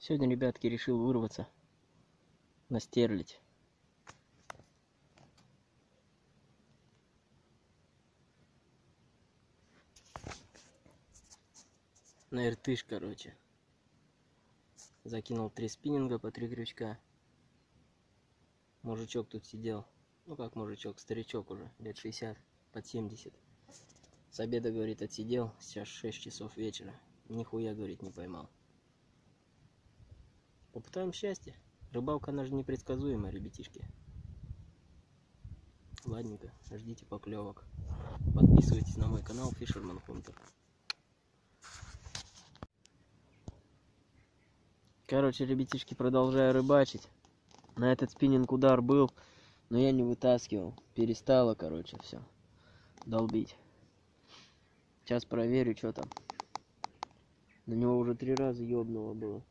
Сегодня, ребятки, решил вырваться на стерлядь. На иртыш, короче. Закинул 3 спиннинга по 3 крючка. Мужичок тут сидел. Ну как мужичок, старичок уже, лет 60, под 70. С обеда, говорит, отсидел. Сейчас 6 часов вечера. Нихуя, говорит, не поймал. Попытаем счастье. Рыбалка, она же непредсказуемая, ребятишки. Ладненько, ждите поклевок. Подписывайтесь на мой канал Fisherman Hunter. Короче, ребятишки, продолжаю рыбачить. На этот спиннинг удар был, но я не вытаскивал. Перестало, короче, все долбить. Сейчас проверю, что там. На него уже 3 раза ёбнуло было.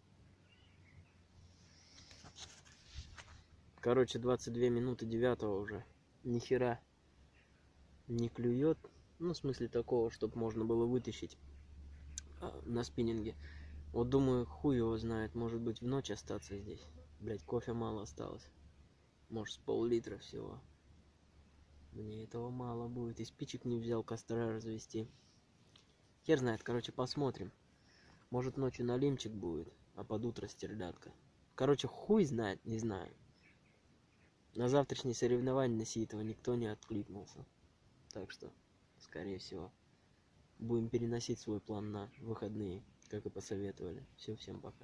Короче, 22 минуты 9 уже. Ни хера не клюет. Ну, в смысле такого, чтобы можно было вытащить на спиннинге. Вот думаю, хуй его знает. Может быть, в ночь остаться здесь. Блять, кофе мало осталось. Может, с пол-литра всего. Мне этого мало будет. И спичек не взял, костра развести. Хер знает, короче, посмотрим. Может, ночью налимчик будет, а под утро стерлядка. Короче, хуй знает, не знаю. На завтрашнее соревнование на Ситова никто не откликнулся. Так что, скорее всего, будем переносить свой план на выходные, как и посоветовали. Все, всем пока.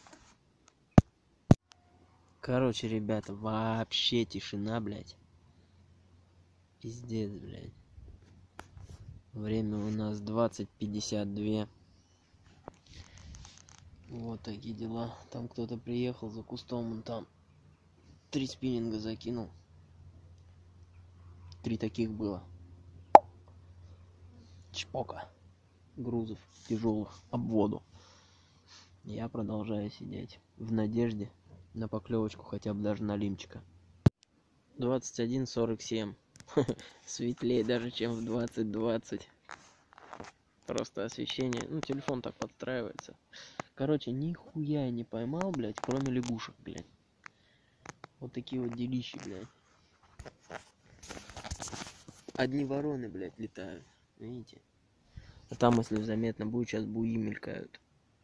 Короче, ребята, вообще тишина, блядь. Пиздец, блядь. Время у нас 20:52. Вот такие дела. Там кто-то приехал за кустом, он там 3 спиннинга закинул. 3 таких было. Чпока. Грузов тяжелых об воду. Я продолжаю сидеть в надежде на поклевочку, хотя бы даже на лимчика. 21:47. Светлее даже, чем в 20:20. Просто освещение. Ну, телефон так подстраивается. Короче, нихуя я не поймал, блядь, кроме лягушек, блядь. Вот такие вот делищи, блядь. Одни вороны, блядь, летают. Видите? А там, если заметно будет, сейчас буи мелькают.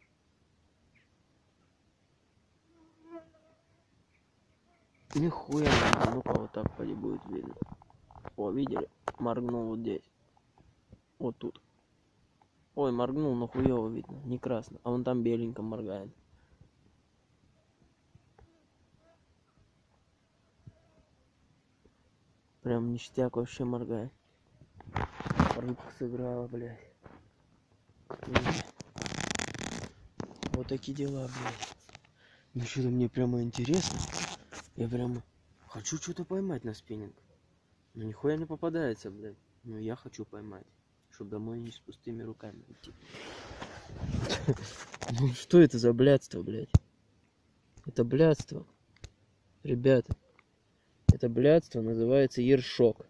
Нихуя не, ну-ка вот так поди будет видно. О, видели? Моргнул вот здесь. Вот тут. Ой, моргнул, но хуёво видно. Не красно. А вон там беленько моргает. Прям ништяк вообще моргает. Рыбка сыграла, блядь. Вот такие дела, блядь. Ну что-то мне прямо интересно. Я прямо хочу что-то поймать на спиннинг. Ну нихуя не попадается, блядь. Но я хочу поймать. Чтобы домой не с пустыми руками идти. Ну что это за блядство, блядь? Это блядство. Ребята. Это блядство называется ершок.